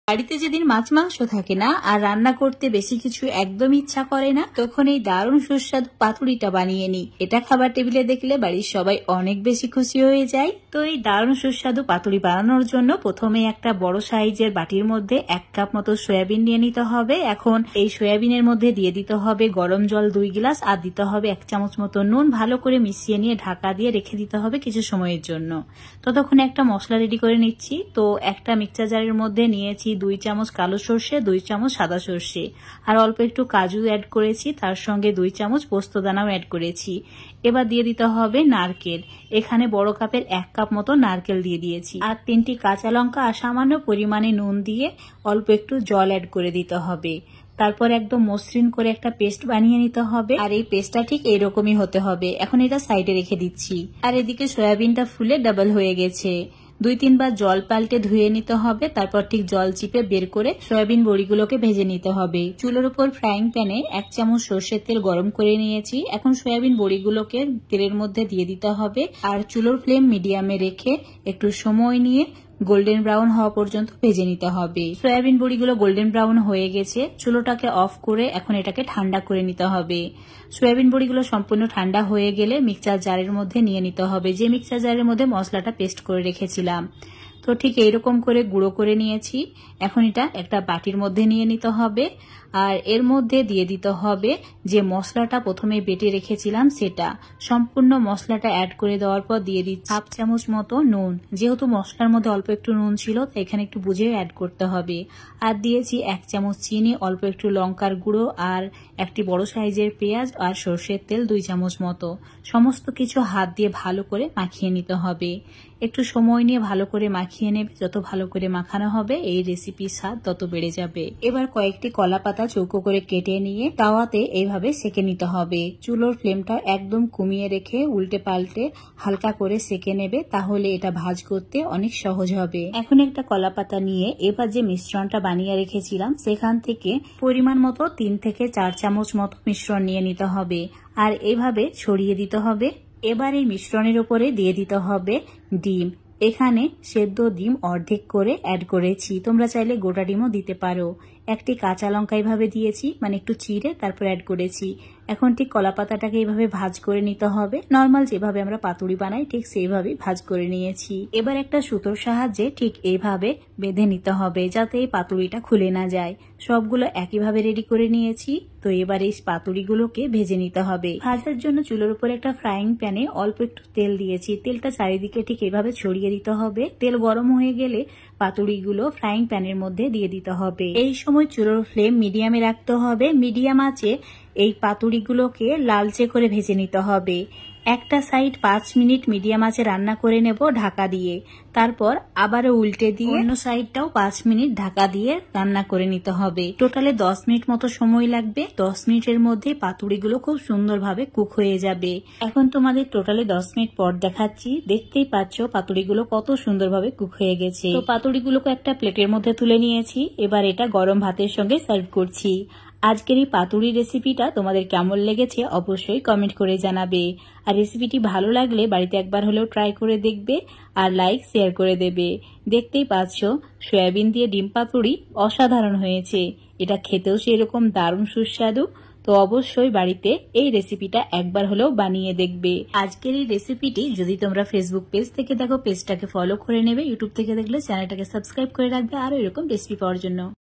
বাড়িতে যেদিন মাছ মাংস থাকে না আর রান্না করতে বেশি কিছু একদম ইচ্ছা করে না, তখন এই দারুণ সুস্বাদু পাতুড়িটা বানিয়ে নিই। এটা খাবার টেবিলে দেখলে বাড়ির সবাই অনেক বেশি খুশি হয়ে যায়। তো এই দারুণ সুস্বাদু পাতুড়ি বানানোর জন্য প্রথমে একটা বড় সাইজের বাটির মধ্যে 1 কাপ মতো সয়াবিন নিয়ে নিতে হবে। এখন এই সয়াবিনের মধ্যে দিয়ে দিতে হবে গরম জল 2 গ্লাস আর দিতে হবে 1 চামচ মতো নুন। ভালো করে মিশিয়ে নিয়ে ঢাকা দিয়ে রেখে দিতে হবে কিছু সময়ের জন্য। ততক্ষণে একটা মশলা রেডি করে নিচ্ছি। তো একটা মিক্সচার জারের মধ্যে নিয়েছি 2 চামচ কালো সর্ষে, 2 চামচ সাদা সর্ষে আর অল্প একটু কাজু অ্যাড করেছি, তার সঙ্গে 2 চামচ পোস্ত দানাও অ্যাড করেছি। এবার দিয়ে দিতে হবে নারকেল। এখানে বড় কাপের 1 কাপ মতো নারকেল দিয়ে দিয়েছি আর 3টি কাঁচা লঙ্কা আর সামান্য পরিমাণে নুন দিয়ে অল্প একটু জল অ্যাড করে দিতে হবে। তারপর একদম মসৃণ করে একটা পেস্ট বানিয়ে নিতে হবে আর এই পেস্টটা ঠিক এইরকমই হতে হবে। এখন এটা সাইডে রেখে দিচ্ছি। আর এদিকে সয়াবিনটা ফুলে ডাবল হয়ে গেছে। 2-3 বার জল পাল্টে ধুয়ে নিতে হবে। তারপর ঠিক জল চিপে বের করে সয়াবিন বড়িগুলোকে ভেজে নিতে হবে। চুলোর উপর ফ্রাইং প্যানে 1 চামচ সর্ষের তেল গরম করে নিয়েছি। এখন সয়াবিন বড়িগুলোকে তেলের মধ্যে দিয়ে দিতে হবে আর চুলোর ফ্লেম মিডিয়ামে রেখে একটু সময় নিয়ে গোল্ডেন ব্রাউন হওয়া পর্যন্ত ভেজে নিতে হবে। সয়াবিন বড়িগুলো গোল্ডেন ব্রাউন হয়ে গেছে। চুলোটাকে অফ করে এখন এটাকে ঠান্ডা করে নিতে হবে। সয়াবিন বড়িগুলো সম্পূর্ণ ঠান্ডা হয়ে গেলে মিক্সচার জারের মধ্যে নিয়ে নিতে হবে, যে মিক্সচার জারের মধ্যে মশলাটা পেস্ট করে রেখেছিলাম। তো ঠিক এইরকম করে গুঁড়ো করে নিয়েছি। এখন এটা একটা বাটির মধ্যে নিয়ে নিতে হবে আর এর মধ্যে দিয়ে দিতে হবে যে মশলাটা প্রথমে বেটে রেখেছিলাম সেটা। সম্পূর্ণ মশলাটা অ্যাড করে দেওয়ার পর দিয়ে দিচ্ছি 1/2 চামচ মতো নুন। যেহেতু মশলার মধ্যে অল্প একটু নুন ছিল তাই এখানে একটু বুঝে অ্যাড করতে হবে। আর দিয়েছি 1 চামচ চিনি, অল্প একটু লঙ্কার গুঁড়ো আর একটি বড় সাইজের পেঁয়াজ আর সর্ষের তেল 2 চামচ মতো। সমস্ত কিছু হাত দিয়ে ভালো করে মাখিয়ে নিতে হবে। একটু সময় নিয়ে ভালো করে মাখিয়ে নেবে। যত ভালো করে মাখানো হবে এই রেসিপির স্বাদ তত বেড়ে যাবে। এবার কয়েকটি কলা পাতা চৌকো করে কেটে নিয়ে তাওয়াতে এইভাবে সেকে নিতে হবে। চুলোর ফ্লেমটা একদম কমিয়ে রেখে উল্টে পাল্টে হালকা করে সেকে নেবে, তাহলে এটা ভাজ করতে অনেক সহজ হবে। এখন একটা কলা পাতা নিয়ে এবার যে মিশ্রণটা বানিয়ে রেখেছিলাম সেখান থেকে পরিমাণ মতো 3 থেকে 4 চামচ মতো মিশ্রণ নিয়ে নিতে হবে আর এইভাবে ছড়িয়ে দিতে হবে। এবার এই মিশ্রণের উপরে দিয়ে দিতে হবে ডিম। এখানে সেদ্ধ ডিম অর্ধেক করে অ্যাড করেছি, তোমরা চাইলে গোটা ডিমও দিতে পারো। একটি কাঁচা লঙ্কা এইভাবে দিয়েছি, মানে একটু চিড়ে তারপর অ্যাড করেছি। এখন ঠিক কলা পাতাটাকে এইভাবে ভাজ করে নিতে হবে। নর্মাল যেভাবে আমরা পাতুড়ি বানাই ঠিক সেইভাবেই ভাজ করে নিয়েছি। এবার একটা সুতোর সাহায্যে ঠিক এইভাবে বেঁধে নিতে হবে যাতে এই পাতুড়িটা খুলে না যায়। সবগুলো একইভাবে রেডি করে নিয়েছি। তো এবার এই পাতুড়িগুলোকে ভেজে নিতে হবে। ভাজার জন্য চুলোর উপর একটা ফ্রাইং প্যানে অল্প একটু তেল দিয়েছি। তেলটা চারিদিকে ঠিক এইভাবে ছড়িয়ে দিতে হবে। তেল গরম হয়ে গেলে পাতুড়িগুলো ফ্রাইং প্যানের মধ্যে দিয়ে দিতে হবে। এই সময় চুলোর ফ্লেম মিডিয়ামে রাখতে হবে। মিডিয়াম আঁচে এই পাতুড়িগুলোকে লালচে করে ভেজে নিতে হবে। একটা সাইড 5 মিনিট মিডিয়াম আঁচে রান্না করে নেব ঢাকা দিয়ে। তারপর আবারও উল্টে দিয়ে অন্য সাইডটাও 5 মিনিট ঢাকা দিয়ে রান্না করে নিতে হবে। টোটালে 10 মিনিট মতো সময় লাগবে। 10 মিনিটের মধ্যে পাতুড়িগুলো খুব সুন্দরভাবে কুক হয়ে যাবে। এখন তোমাদের টোটালে 10 মিনিট পর দেখাচ্ছি। দেখতেই পাচ্ছ পাতুড়িগুলো কত সুন্দরভাবে কুক হয়ে গেছে। তো পাতুড়িগুলোকে একটা প্লেটের মধ্যে তুলে নিয়েছি। এবার এটা গরম ভাতের সঙ্গে সার্ভ করছি। আজকের এই পাতুড়ি রেসিপিটা তোমাদের কেমন লেগেছে অবশ্যই কমেন্ট করে জানাবে। আর রেসিপিটি ভালো লাগলে বাড়িতে একবার হলেও ট্রাই করে দেখবে আর লাইক শেয়ার করে দেবে। দেখতেই পাচ্ছ সয়াবিন দিয়ে ডিম পাতুড়ি অসাধারণ হয়েছে। এটা খেতেও সেরকম দারুণ সুস্বাদু। তো অবশ্যই বাড়িতে এই রেসিপিটা একবার হলেও বানিয়ে দেখবে। আজকের এই রেসিপিটি যদি তোমরা ফেসবুক পেজ থেকে দেখো পেজটাকে ফলো করে নেবে, ইউটিউব থেকে দেখলে চ্যানেলটাকে সাবস্ক্রাইব করে রাখবে আরো এরকম রেসিপি পাওয়ার জন্য।